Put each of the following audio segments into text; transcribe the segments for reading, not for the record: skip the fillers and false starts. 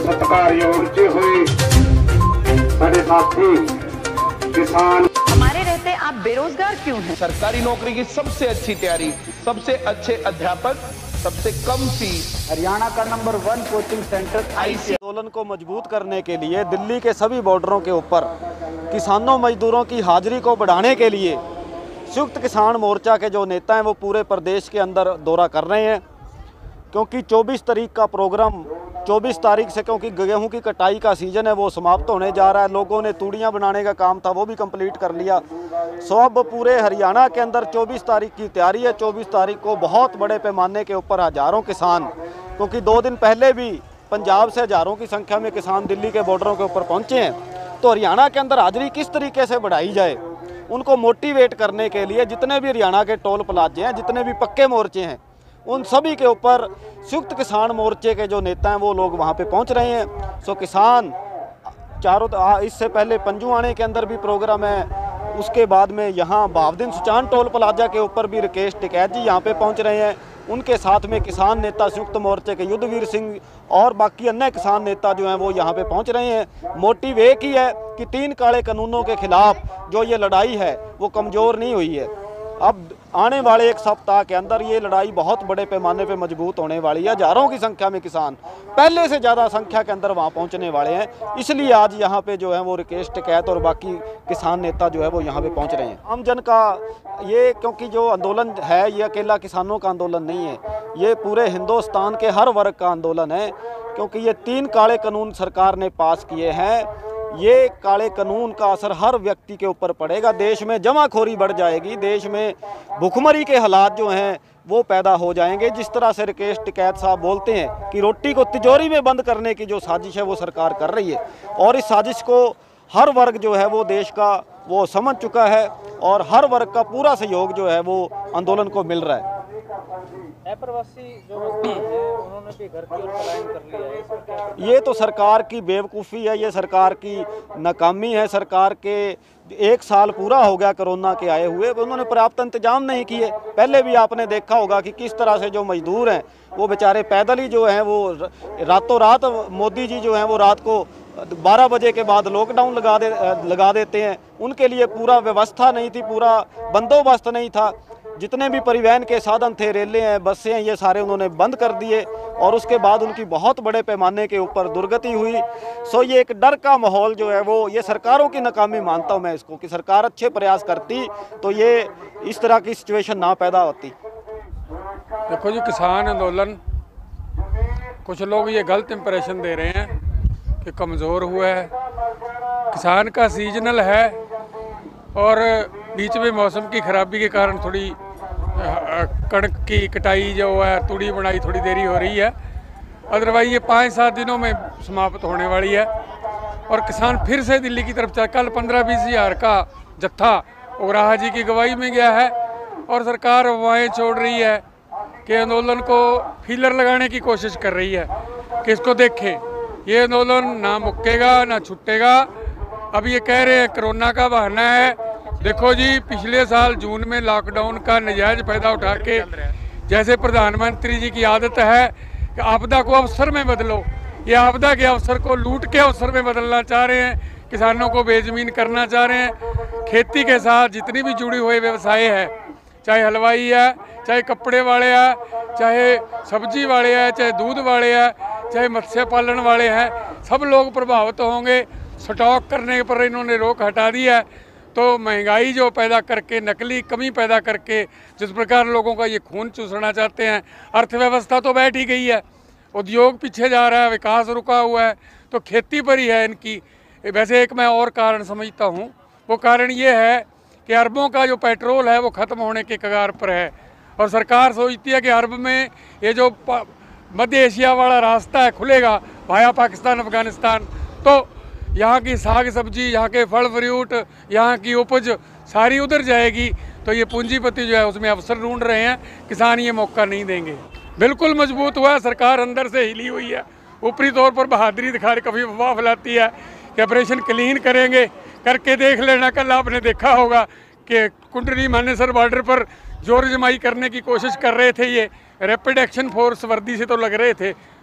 सत्कारयोग च हुए साढ़े साथी किसान। हमारे रहते आप बेरोजगार क्यों हैं? सरकारी नौकरी की सबसे अच्छी तैयारी, सबसे अच्छे अध्यापक, सबसे कम फीस। हरियाणा का नंबर 1 कोचिंग सेंटर IC आंदोलन को मजबूत करने के लिए दिल्ली के सभी बॉर्डरों के ऊपर किसानों मजदूरों की हाजिरी को बढ़ाने के लिए संयुक्त किसान मोर्चा के जो नेता हैं वो पूरे प्रदेश के अंदर दौरा कर रहे हैं, क्योंकि 24 तारीख का प्रोग्राम 24 तारीख से, क्योंकि गेहूं की कटाई का सीज़न है वो समाप्त होने जा रहा है। लोगों ने तूड़ियां बनाने का काम था वो भी कंप्लीट कर लिया। सो अब पूरे हरियाणा के अंदर 24 तारीख की तैयारी है। 24 तारीख को बहुत बड़े पैमाने के ऊपर हज़ारों किसान, क्योंकि 2 दिन पहले भी पंजाब से हज़ारों की संख्या में किसान दिल्ली के बॉर्डरों के ऊपर पहुँचे हैं। तो हरियाणा के अंदर हाजिरी किस तरीके से बढ़ाई जाए, उनको मोटिवेट करने के लिए जितने भी हरियाणा के टोल प्लाजे हैं, जितने भी पक्के मोर्चे हैं, उन सभी के ऊपर संयुक्त किसान मोर्चे के जो नेता हैं वो लोग वहाँ पे पहुँच रहे हैं। सो किसान चारों, इससे पहले पंजुआणे के अंदर भी प्रोग्राम है, उसके बाद में यहाँ बावदीन सुचान टोल प्लाजा के ऊपर भी राकेश टिकैत जी यहाँ पे पहुँच रहे हैं। उनके साथ में किसान नेता संयुक्त मोर्चे के युद्धवीर सिंह और बाकी अन्य किसान नेता जो हैं वो यहाँ पे पहुँच रहे हैं। मोटिव एक ही है कि 3 काले कानूनों के खिलाफ जो ये लड़ाई है वो कमज़ोर नहीं हुई है। अब आने वाले 1 सप्ताह के अंदर ये लड़ाई बहुत बड़े पैमाने पे मजबूत होने वाली है। हज़ारों की संख्या में किसान, पहले से ज़्यादा संख्या के अंदर वहाँ पहुँचने वाले हैं। इसलिए आज यहाँ पे जो है वो राकेश टिकैत और बाकी किसान नेता जो है वो यहाँ पे पहुँच रहे हैं। आम जन का ये, क्योंकि जो आंदोलन है ये अकेला किसानों का आंदोलन नहीं है, ये पूरे हिंदुस्तान के हर वर्ग का आंदोलन है, क्योंकि ये 3 काले कानून सरकार ने पास किए हैं। ये काले कानून का असर हर व्यक्ति के ऊपर पड़ेगा। देश में जमाखोरी बढ़ जाएगी, देश में भुखमरी के हालात जो हैं वो पैदा हो जाएंगे। जिस तरह से राकेश टिकैत साहब बोलते हैं कि रोटी को तिजोरी में बंद करने की जो साजिश है वो सरकार कर रही है, और इस साजिश को हर वर्ग जो है वो देश का वो समझ चुका है, और हर वर्ग का पूरा सहयोग जो है वो आंदोलन को मिल रहा है। अप्रवासी जो मजदूर हैं उन्होंने भी घर की ओर पलायन कर लिया है, इसमें क्या? ये तो सरकार की बेवकूफ़ी है, ये सरकार की नाकामी है। सरकार के 1 साल पूरा हो गया कोरोना के आए हुए, उन्होंने पर्याप्त इंतजाम नहीं किए। पहले भी आपने देखा होगा कि किस तरह से जो मजदूर हैं वो बेचारे पैदल ही जो हैं वो रातों रात, मोदी जी जो हैं वो रात को 12 बजे के बाद लॉकडाउन लगा देते हैं। उनके लिए पूरा व्यवस्था नहीं थी, पूरा बंदोबस्त नहीं था। जितने भी परिवहन के साधन थे, रेलें हैं, बसें हैं, ये सारे उन्होंने बंद कर दिए, और उसके बाद उनकी बहुत बड़े पैमाने के ऊपर दुर्गति हुई। सो ये एक डर का माहौल जो है वो, ये सरकारों की नाकामी मानता हूँ मैं इसको, कि सरकार अच्छे प्रयास करती तो ये इस तरह की सिचुएशन ना पैदा होती। देखो जी, किसान आंदोलन, कुछ लोग ये गलत इंप्रेशन दे रहे हैं कि कमज़ोर हुआ है। किसान का सीजनल है, और बीच में मौसम की ख़राबी के कारण थोड़ी कणक की कटाई जो है, तूड़ी बनाई थोड़ी देरी हो रही है। अदरवाइज ये 5-7 दिनों में समाप्त होने वाली है, और किसान फिर से दिल्ली की तरफ चल, कल 15-20 हज़ार का जत्था उगराहा जी की गवाही में गया है, और सरकार अफवाहें छोड़ रही है कि आंदोलन को फीलर लगाने की कोशिश कर रही है कि इसको देखें, ये आंदोलन ना मुक्केगा ना छुटेगा। अब ये कह रहे हैं कोरोना का बहाना है। देखो जी, पिछले साल जून में लॉकडाउन का नजायज़ फ़ायदा उठा के, जैसे प्रधानमंत्री जी की आदत है कि आपदा को अवसर में बदलो, ये आपदा के अवसर को लूट के अवसर में बदलना चाह रहे हैं, किसानों को बेज़मीन करना चाह रहे हैं। खेती के साथ जितनी भी जुड़ी हुए व्यवसाय है, चाहे हलवाई है, चाहे कपड़े वाले हैं, चाहे सब्जी वाले हैं, चाहे दूध वाले हैं, चाहे मत्स्य पालन वाले हैं, सब लोग प्रभावित होंगे। स्टॉक करने पर इन्होंने रोक हटा दी है, तो महंगाई जो पैदा करके, नकली कमी पैदा करके जिस प्रकार लोगों का ये खून चूसना चाहते हैं, अर्थव्यवस्था तो बैठ ही गई है, उद्योग पीछे जा रहा है, विकास रुका हुआ है, तो खेती पर ही है इनकी। वैसे एक मैं और कारण समझता हूँ, वो कारण ये है कि अरबों का जो पेट्रोल है वो ख़त्म होने के कगार पर है, और सरकार सोचती है कि अरब में ये जो मध्य एशिया वाला रास्ता है खुलेगा वाया पाकिस्तान अफ़गानिस्तान, तो यहाँ की साग सब्जी, यहाँ के फल फ्रूट, यहाँ की उपज सारी उधर जाएगी। तो ये पूंजीपति जो है उसमें अवसर ढूंढ रहे हैं, किसान ये मौका नहीं देंगे। बिल्कुल मजबूत हुआ है, सरकार अंदर से हिली हुई है, ऊपरी तौर पर बहादुरी दिखा कभी अफवाह फैलाती है कि ऑपरेशन क्लीन करेंगे, करके देख लेना। कल आपने देखा होगा कि कुंडली मानेसर बॉर्डर पर जोर जमाई करने की कोशिश कर रहे थे, ये रैपिड एक्शन फोर्स वर्दी से तो लग रहे थे,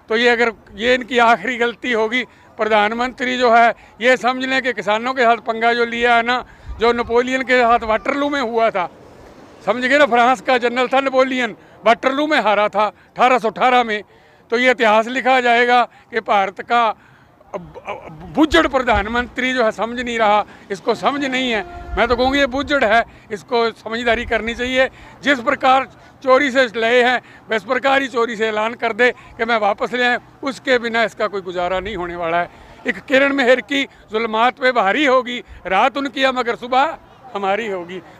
तो ये अगर ये इनकी आखिरी गलती होगी। प्रधानमंत्री जो है ये समझ लें कि किसानों के साथ पंगा जो लिया है ना, जो नेपोलियन के साथ वाटरलू में हुआ था, समझ गए ना, फ्रांस का जनरल था नेपोलियन, वाटरलू में हारा था 1818 में। तो ये इतिहास लिखा जाएगा कि भारत का बुज्जड़ प्रधानमंत्री जो है समझ नहीं रहा, इसको समझ नहीं है। मैं तो कहूँगी ये बुज्जड़ है, इसको समझदारी करनी चाहिए। जिस प्रकार चोरी से लए हैं इस प्रकार ही चोरी से ऐलान कर दे कि मैं वापस ले आए, उसके बिना इसका कोई गुजारा नहीं होने वाला है। एक किरण मेहर की जुल्मात पे भारी होगी, रात उनकी है मगर सुबह हमारी होगी।